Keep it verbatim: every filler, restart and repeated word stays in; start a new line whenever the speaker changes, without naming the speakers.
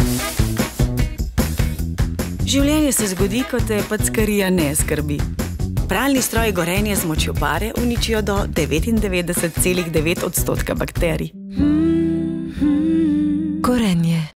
Življenje se zgodi, ko te packarija ne skrbi. Pralni stroj gorenje z močjo pare uničijo do devetindevetdeset celih devet odstotka bakterij. Hmm.